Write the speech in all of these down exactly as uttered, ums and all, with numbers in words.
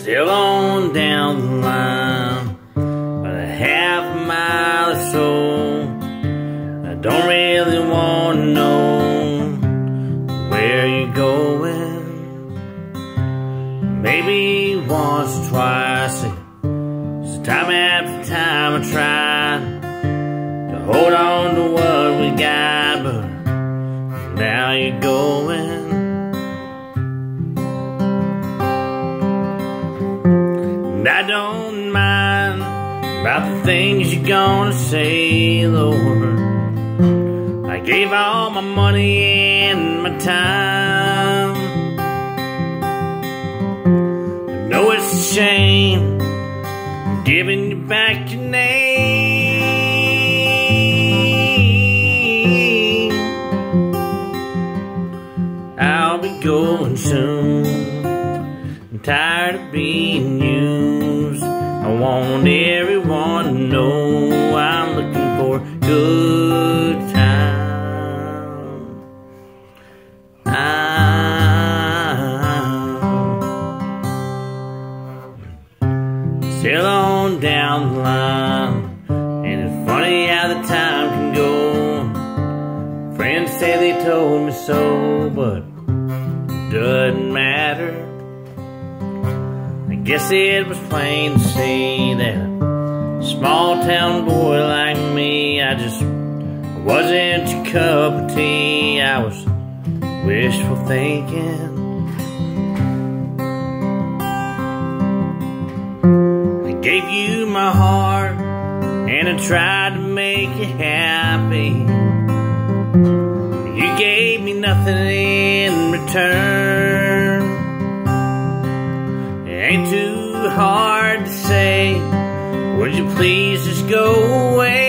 Still on down the line, but a half a mile or so. I don't really want to know where you're going. Maybe once or twice, so time after time I tried to hold on to what we got, but now you're going. And I don't mind about the things you're gonna say, Lord. I gave all my money and my time. I know it's a shame I'm giving you back your name. I'll be going soon. I'm tired of being used. I want everyone to know I'm looking for a good time. I'm still on down the line, and it's funny how the time can go. Friends say they told me so, but it doesn't matter. I guess it was plain to see that a small town boy like me, I just wasn't your cup of tea. I was wishful thinking. I gave you my heart and I tried to make you happy. You gave me nothing in return. Ain't too hard to say, would you please just go away?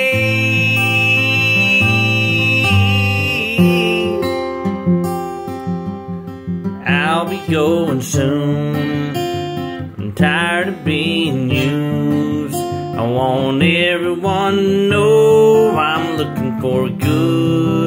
I'll be going soon. I'm tired of being used. I want everyone to know I'm looking for a good